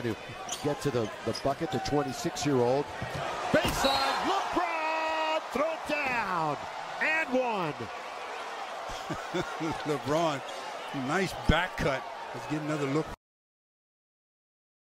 to get to the bucket, the 26-year-old. Baseline, LeBron, throw it down, and one. LeBron, nice back cut. Let's get another look